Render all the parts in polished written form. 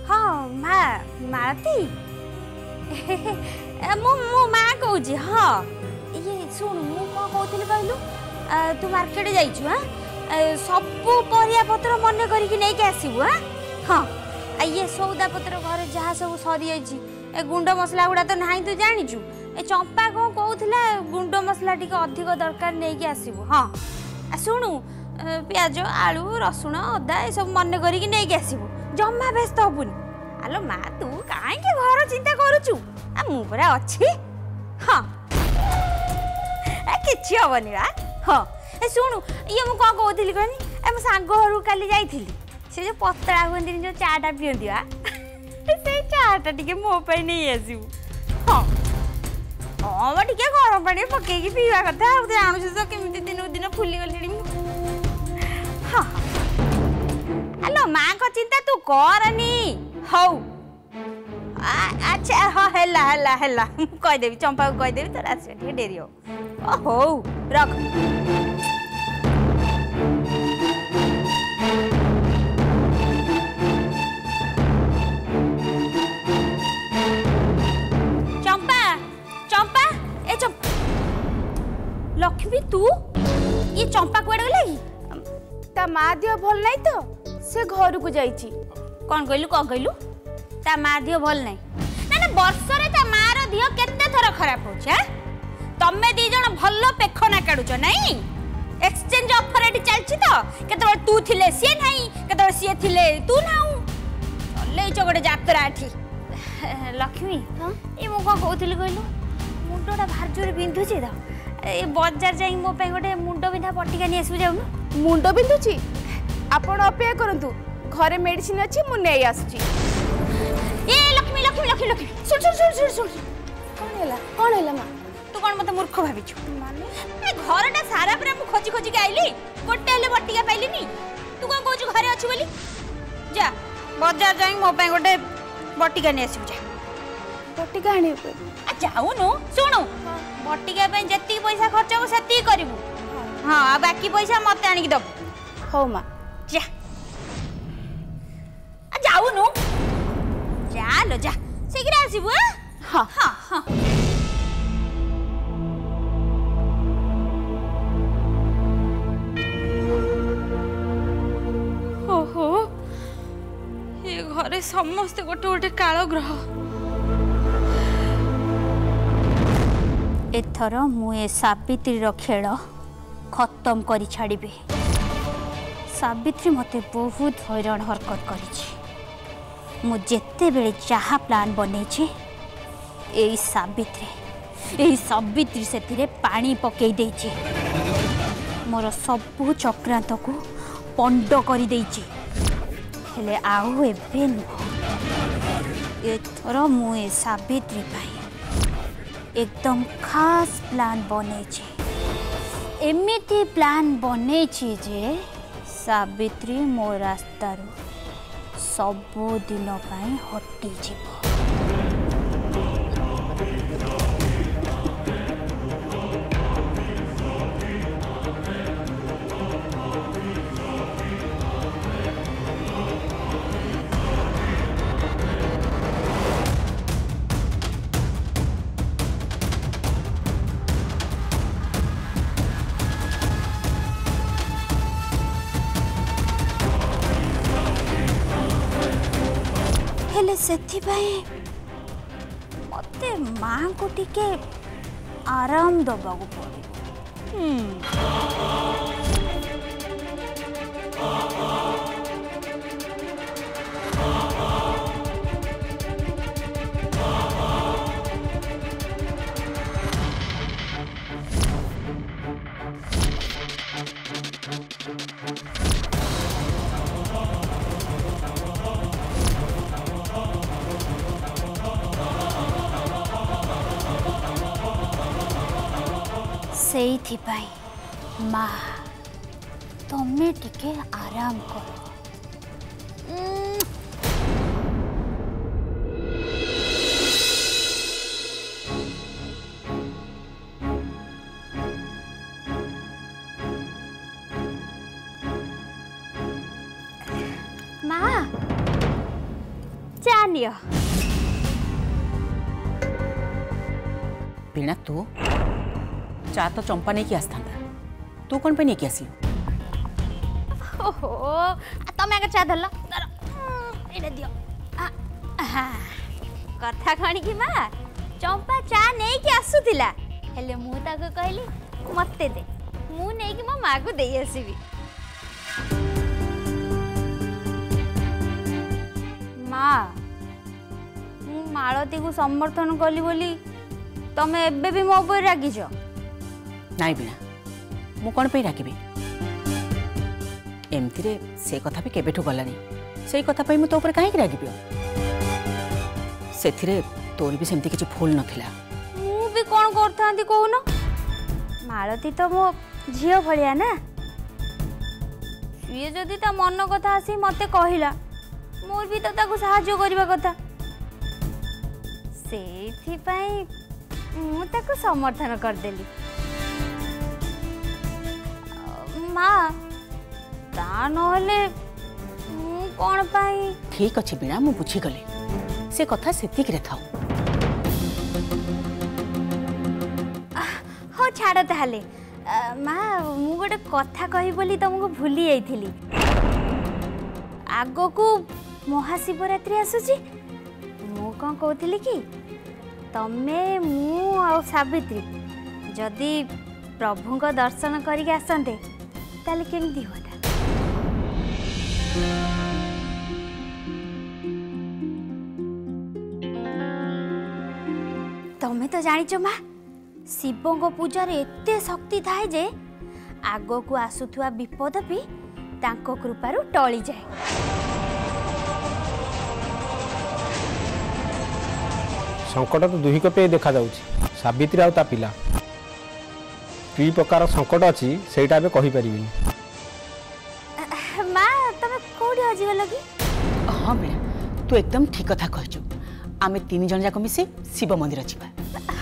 हाँ मालती मो माँ कहूँ हाँ ये शुण मु कौन कहती कहलु तू मार्केट जाइछु हाँ सबू परिया पत्र मन करके नहीं आसबु हाँ हाँ ये सौदा पत्र घर जहाँ सब सरी जाइए गुंड मसला गुड़ा तो ना तू जानिचु ए चंपा कौन कहूला गुंड मसला टी अधिक दरकार नहीं आसबु हाँ शुणु प्याज आलू रसुण अदा ये सब मन करके नहीं आसबु जमा व्यस्त हबुनी आलो माँ तू कहीं घर चिंता करुचु मु परा अच्छी हाँ किसी हेनी बा हाँ शुणु ये मुझे कौन कहती कहनी मो सांग घर काली जाइली से जो पतला हमें जो चाटा पिंदी वा से चाटा टे मोपाई नहीं आसबू हाँ हाँ टे गरम पानी पकईकी पीवा कथा जानू तो केमी दिन दिन फुली गली हाँ हेलो माँ को चिंता तू करनी हौ अच्छा हाँ हैला हैला हैला कहीदेवी चंपा को कहीदेवी तोर आस डेरी हो हौ रख चंपा चंपा ए चंपा लक्ष्मी तू ये चंपा कुआड़े गला कि ता माँ दिह भल नहीं तो से घर को जाइची कौन कहलु ता माँ दिह भल नहीं ना वर्षरे ता माँ रो दिह केते थर खराब होछ तमे दी जण भल्लो पेखना काढुछ नहीं एक्सचेंज ऑफर एटी चलछि तो केते तू थिले से नहीं केते से थिले तू नाउ चले चगडे यात्रा एठी लक्ष्मी हां ए मो को कहउथिली कहलु मुंडोटा भार जोर बिंधुछि त ए बाजार जाई मो पे गोटे मुंड बिंधा पट्टिका नि आसु जाउ मुंड बिंधुछि आपण अपेक्षा करंतु घरे मेडिसिन अछि मु नै आसुछि ए लक्ष्मी लक्ष्मी लक्ष्मी लक्ष्मी सुन सुन सुन सुन सुन कौन हैला मां तू कौन मत मूर्ख भाबिछु माने घरटा सारा पूरा मु खोजी खोजी के आइली गोटे हेले बट्टिका पाइलिनी तू कौन कहू घरे अछि बोली जा बाजार जाई मो पे गोटे बट्टिका नि आसु जा बट्टिका आनी जाऊनु सुनु बट्टिका पे जत्ती पैसा खर्च हो सेती करिवु हां आ बाकी पैसा मते आनी के दब हो मां जा जाऊनु जा लो जा शीघ्र आसीबु हां हां हां ओहो ये घरे समस्त गोटे गोटे कालो ग्रह एथर मुए सावित्री खेल खत्म करी छाड़बे सावित्री मते बहुत हैरान हरकत करी मु जेते बेले जहा प्लान बने यही सावित्री से पानी पकई देछि मोर सबु चक्रांत को पंड कर देछि हेले आउ एबे नुह एथर मुए सावित्री पाई एकदम खास प्लान बने एमिति प्लान बने जे सावित्री मो रास्तार सबु दिन हटि जीव मते माँ को टिके आराम दबा पड़े माँ तमें टिके आराम कर नियो वीणा तू चा तो चंपा नहीं आसता तू कौन पे नहीं आसी ओहो तमे आगे चा धरल एटा दियो कथा कणी कि माँ चंपा चा नहीं कि आसुतिला हेले मु ताको कहली मते दे मु नहीं कि मो माँ को दे आसीबी माँ मु मालती को समर्थन कली बोली तमे एबे भी मो ऊपर रागिछ नाई बिना मु कौन पे रागिबी एमती रे से कथा भी केबेठु गलानी से कथा पई मु तो ऊपर काहे रागिबी सेथिरे तोर भी सेमती किछ भूल नथिला मु भी कोन करथांती कहून मालती तो मो झियो भलिया ना ये जदि ता मन कथा आसी मते कहिला मोर भी तो ताको सहाय्य करबा कथा सेथि पई मु ताको समर्थन कर देली माँ ता नहले मु कोन पाई ठीक अछि बिना मु बुझी गली से कथा सेतिक रे थाउ हो छाड़ ताले माँ मु गोटे कथा कहि बोली तुमको भूली जाइथिली आगो को महाशिवरात्रि आसुची मु कौन कहती कि तमे मु आ सावित्री जदि प्रभु को दर्शन करके आसते ताले केमती होता तमे तो जानिच माँ शिव को पूजार एते शक्ति थाए जे आगो को आसुथुआ विपद भी तांको कृपारु टली जाए संकट तो दुही को पे देखा जाउची सावित्री आ ता पिला की प्रकार संकट अछि सेटा बे कहि परिबिनी माँ तमे कोडी आजिव लगी हां बेटा तू एकदम ठीक कथा कहछु आमे तीन जन जाक मिसे शिव मंदिर छिबा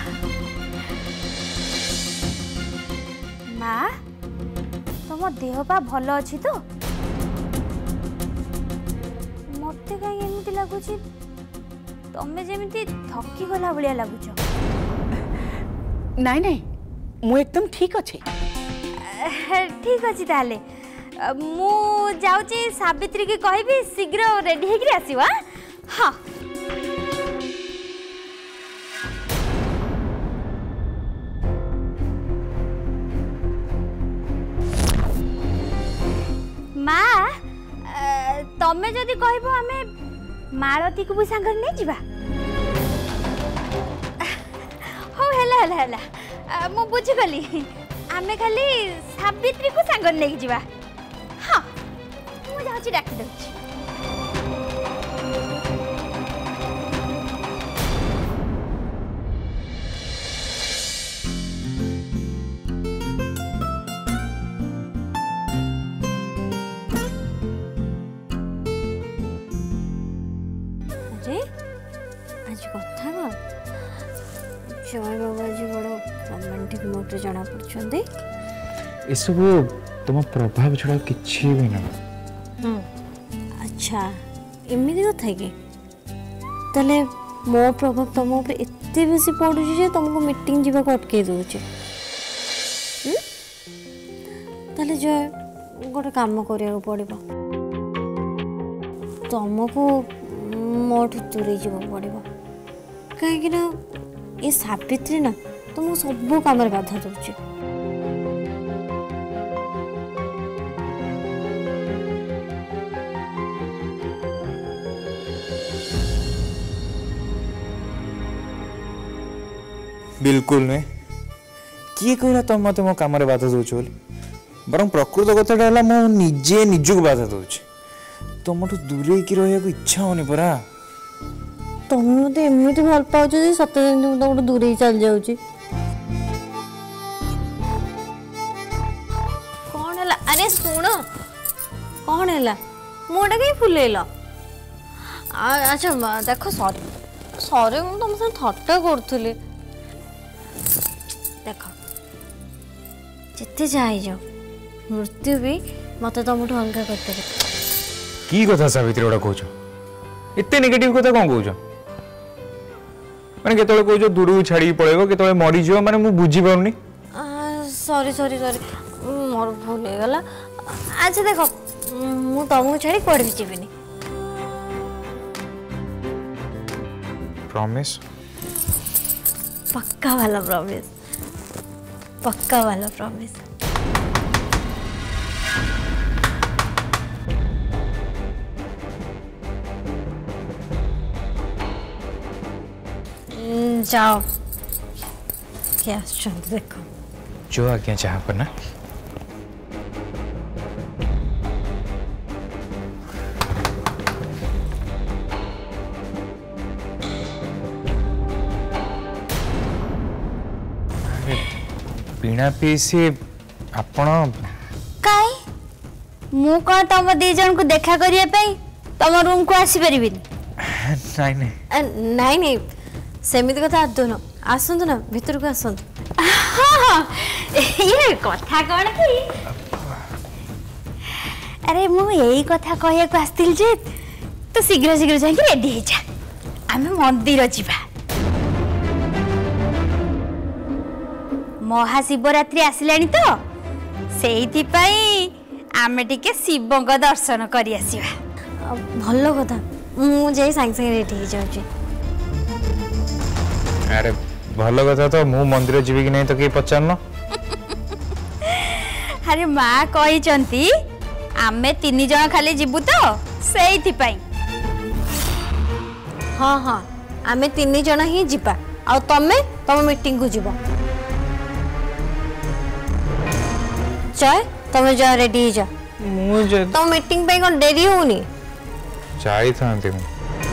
माँ तुम देह पा भल अच्छी तो मत कहीं एमती लगुच तमें जमी थकी गला भाया लगुच नाई नाई मु एकदम ठीक अच्छे ठीक अच्छी ताले मु जाऊँगी सावित्री की कहबी शीघ्र रेडी होकर आसो हाँ माँ तमें जदि कहबो आमे मालती को भी सांगर नहीं जीवा हो हेला हेला हेला मु बुझी गली आमे खाली सावित्री को सांगर नहीं जीवा हाँ मु जाउची डाकी दउची जय बाबा जी बड़ रोमांटिक मोड रे जाना पड़छंदे ए सब तुम प्रभाव छड़ा किछि भी ना अच्छा एमिति कथा कि तले मो प्रभाव तुम ऊपर एते बेसी पड़ुछि जे तुमको मीटिंग जीवा को अटके दोछि तले जय गोटे काम करिया पड़िबो तुमको मोठ दूरे जीवा पड़िबो काहे कि ना ये सावित्री ना तुमको सब काम बाधा दूचे बिल्कुल नहीं किए कहला तुम मत मो काम बाधा दौच बर प्रकृत कथा मु निजे निजक बाधा दौच तुम दूरे की रहा इच्छा होनी परा तुम मत एमती भल पाच सत दिन तुम दूरे ही चल जाऊँ कौन है अरे शुण कौन है मुझे कहीं फुलेल अच्छा देख सॉरी सॉरी मुझे तुम से थट्टा करुली देख जिते जाए जाओ मृत्यु भी मत तुम अलग करदे की कथा सावित्री गोटा कह एते नेगेटिव कथा कौन कहूछ माने केतळे कहूछ दूर छाड़ी पळेबो केतळे मरी जियो माने मु बुझी पाउनी सॉरी सॉरी सॉरी मोर भूल हो गला अच्छा देखो मु तुमको छाड़ी पड़ भी जीविनी प्रॉमिस पक्का वाला प्रॉमिस पक्का वाला प्रॉमिस जाओ क्या देखो जो आज्ञा चाह पर ना बिना पीसी आपण काई मु कौन तुम दी जन को देखा करिया पे तुम रूम को आसी परिबी नहीं नहीं नहीं नहीं सेमिति कथा दोन आसंतु ना भीतर को आसंतु हाँ ये कथा कौन की अरे मु यही कथा कहया को आस्तिल जे तो शीघ्र शीघ्र जाई रेडी हे जा आमे मंदिर जीवा महाशिवरात्रि आसिलानी तो सेइथि पई आमे टिके शिवंग दर्शन करि आसीबा भलो कथा मु जाई संग संग रेडी हे जाउची अरे भलो कथा तो मु मंदिर जीवी कि नहीं तो के पचारनो अरे माँ कही चंती आमे 3 जन खाली जीवु तो सेइथि पई हाँ हाँ आमे 3 जन ही जीवा आ तमे तम मीटिंग को जीवा चाय तमे जा रेडी जा मुझे तो मीटिंग पे कोन देरी होनी चाय थांते मु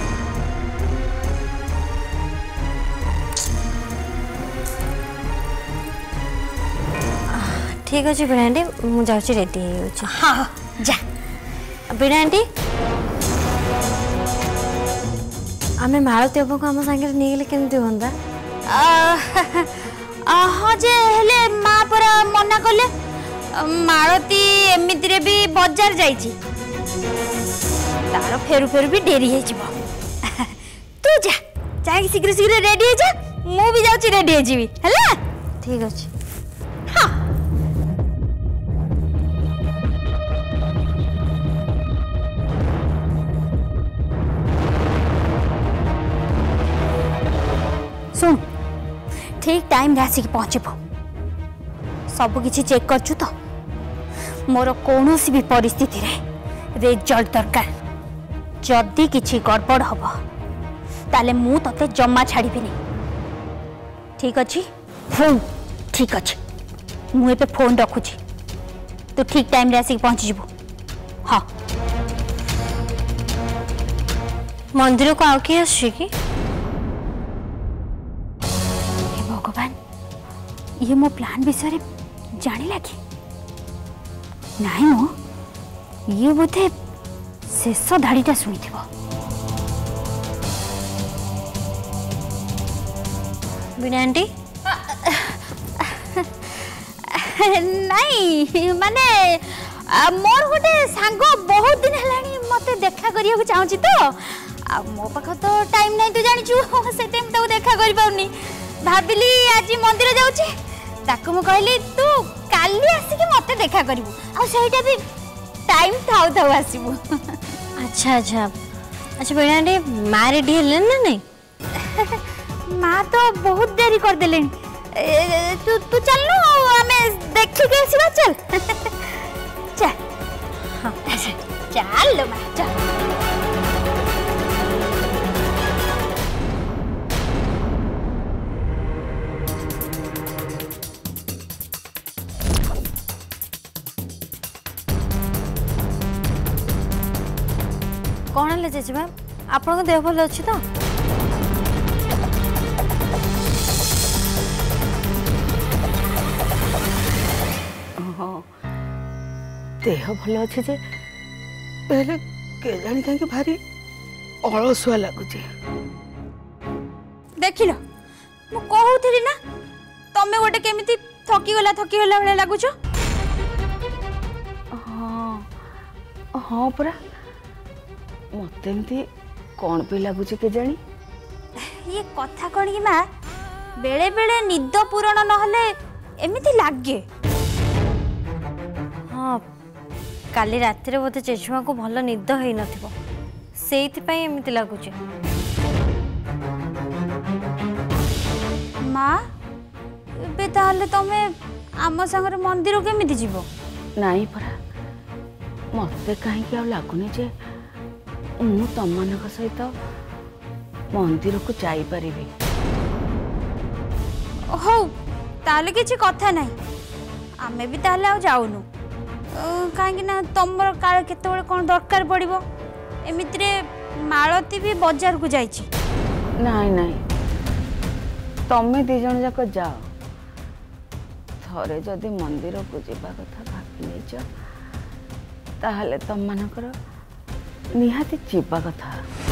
ठीक अछि बिना आंटी मु जाउची रेडी हो छी हाँ जा बिना आंटी आमे मालती अब को हम संगे नै गेले केमती होंदा हाँ जे हेले माँ परा मना कले मालती एमिति रे भी बाजार जाइछि तार फेरु फेरु भी डेरी हे जिवो तू जा जाई शीघ्र शीघ्र रेडी हे जा मु भी जाउछि रेडी हे जीवी हला ठीक अछि हाँ सुन ठीक टाइम रे आसिक पहुँचबो सब किछि चेक करछु तो मोर कौनसी भी परिस्थिति रे रिजल्ट दरकार जदि किछि गड़बड़ हबो ताले मु तते जम्मा छाड़ीबिनी ठीक अछि फोन ठीक अछि मु एबे फोन रखुछि तो ठीक टाइम रे आसिक पहुँच जिवो हाँ मंदिर को आउ के आछि की भगवान ये मो प्लान विषय जानी लगी नहीं मो ये बोधे शेष धाड़ीटा शुणी थी बिना आंटी नहीं माने मोर गोटे सांग बहुत दिन हेलानी मते देखा करिया को चाहूची तो मो पाख तो टाइम नहीं तू जानिछु से टाइम तो देखा करि पाउनी भाबिली आज मंदिर जाउची ताको मु कहली तू काली आसी के मते देखा करिवु आ सेटा भी टाइम थाउ थाउ आसीबु अच्छा अच्छा अच्छा बिना आंटी माँ रेडी हेले ना नहीं माँ तो बहुत देरी कर देले तू तू चल नो हमें देखि के आसीबा चल चल हां चल लो माँ चल कौन है जेजे मैम आपन देह भल अच्छी तो हाँ देह भल अच्छे जे पहले के जानी कहीं भारी अलसुआ लगुच देख लो मु कहूथली ना तमे गोटे केमिति थकी गला भले लगुछ हाँ हाँ परा मत एमती कौन पे लगुच के जानी ये कथा कौन कि माँ बेले बेले निद पूरण नहले एमिति लागे। हाँ काली रातिरे बोधे जेजुमा को भल निद हो नथिबो सेइथिपई एमिति लागुचे। माँ एबे ताहले तमे आम संगे मंदिर केमिति जीवो? नहीं परा मते कहीं आ लगुनि जे मु तम मानक सहित मंदिर को जाई परिबी। हो ताले किछि कथा नहीं आमे भी ताले आ जाउनु काहे ना तमर काल केतेबेले कोन दरकार पड़िबो एमितिरे मालती भी बाजार को जाइछि। नहीं नहीं तमे दी जन जाक जाओ थरे जदि मंदिर को जीवा कथा भाबी नेछ ताहले तम मानकर निहाती जीवा कथा।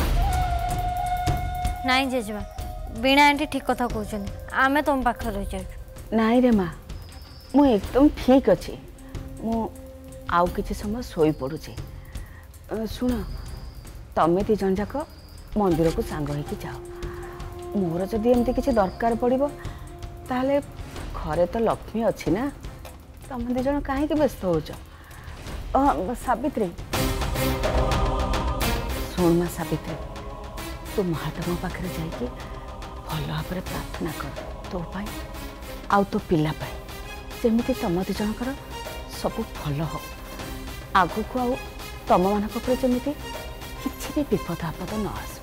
नाई जेजुमा बीणा आंटी ठीक कथा कहउछन आमे तुम पाखर रह जाउ। नहीं रे माँ मु एकदम ठीक अच्छी मु आउ किछि समय सोई पड़ुछि। सुन तमे दी जन जाक मंदिर को सांग होइकी जाओ मोर जदि एमती किछि दरकार पड़िबो ताहले घरे तो लक्ष्मी अच्छी ना तमे दी जन काहे के व्यस्त होछ। सावित्री सुन माँ सावित्री तू महात्मा पाखरे जाइकी भल भाव प्रार्थना कर तो पाई आउ तो पिला पाई सेमिति तम दी जनकर सब भल हो आगु को आउ तम मानक पर जेमिति किछि भी विपद आपद न आसु।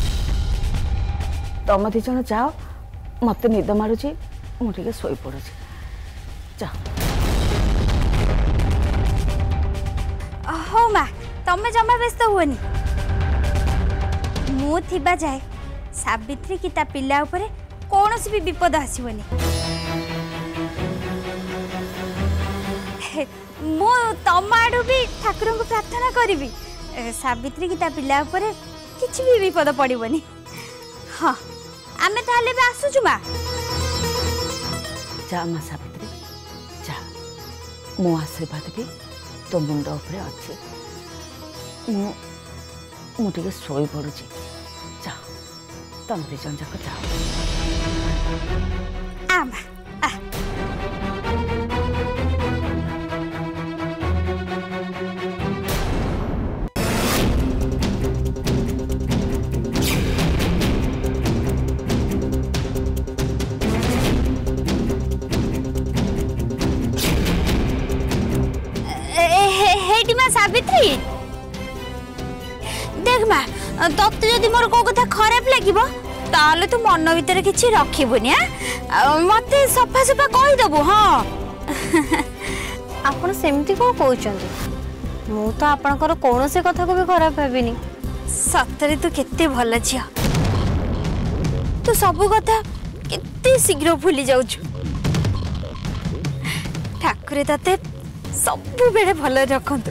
तम दी जन जाओ मते निद मारुची मु टिके सोई पड़ुची जा। हो माँ तमे जमा व्यस्त हुअनी मु थिबा जाए सावित्री की ता पिला ऊपर कौनसी भी विपद आसबनी। मु तम आडू भी ठाकुर को प्रार्थना करी सावित्री की ता पिला ऊपर किछि भी विपद पड़बनी। हाँ आमे ताले भी आसुचु माँ। जा माँ सावित्री जा मो आशीर्वाद भी तो मुंड उपरे अच्छी मु टिके सोई पड़ुची जा तम दी जन जाक जाओ। आमा आ सावित्री देख माँ तत्ते जदि मोर को कथा खराब लागिबो ताले तू मन भीतर किछि रखिबुनी मते सफा सफा कहि देबु। हाँ आपण सेमती को कहउछंती मु तो आपनकर कोनोसे कथा को भी खराब भाबिनी। सतरे तू केते भल छिया तू सब कथा केते शीघ्र भूली जाउछु। ठाकुर तते सब बेले भल रखंतु।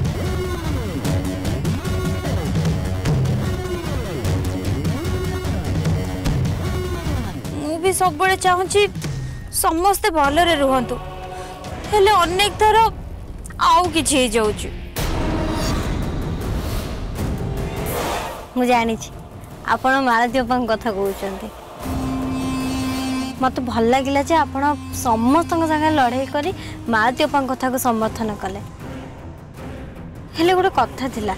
भी सब बड़े चाहूँगी समस्ते भलरे रुहंतु हेले अनेक थर आउ किछि हो जाउछु। मु जानी छी आपण मालती अपन कथा कहउछंती मत भल लागिला जे आपण समस्त संगे लड़ाई करी मालती अपन कथा को समर्थन कले हेले गोटे कथा थिला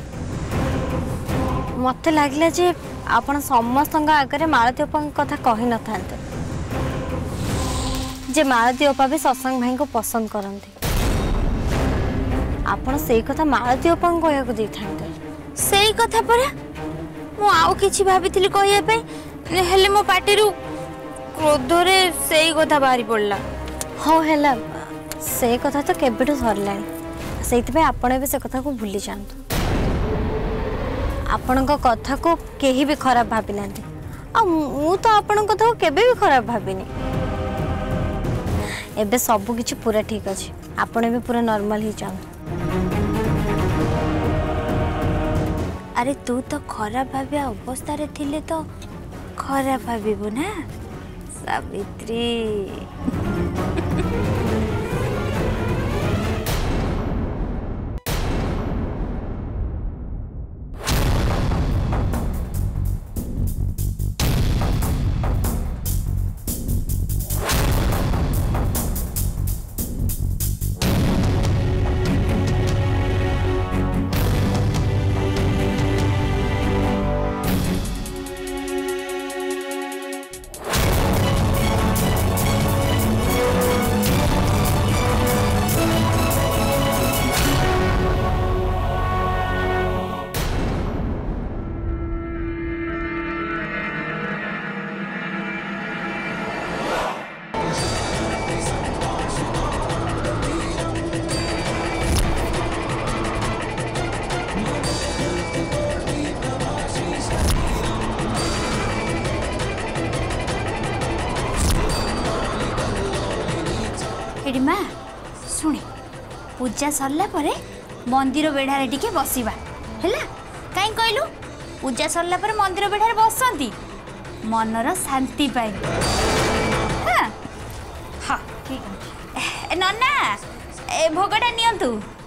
मत लागिला जे आपण समस्त आगे मालती अपन कथा कहि न थांते जे मालती अपा भी सत्संग भाई को पसंद करती आपण से कथा मालती अपा कहया को देथांते सेई कथा पर मु आउ किछि भाबिथिली कहया पे हेले मो पाटीरु क्रोध रे सेई कथा बाहरी पड़ला। हो हेला से कथा तो केबेठु सरलानी सेइति पे आपण भी से कथा को भूली जांतु। आपण कथा को केही भी खराब भाबी नांती आ मु तो आपण कथा को केबे भी खराब भाबिनी। एबे सब किछि पूरा ठीक अछि आपण भी पूरा नॉर्मल ही जांतु। अरे तू तो खराब भाबिया अवस्था रे थिले तो खराब भाबिबो ना सावित्री। पूजा सरला परे मंदिर बेढ़ारे टिके बसिबा हैला काई कहलु पूजा सरला परे मंदिर बेढ़ारे बसंती मनर शांति पाए हाँ हाँ ठीक है नन्ना ए भोगटा नियंतु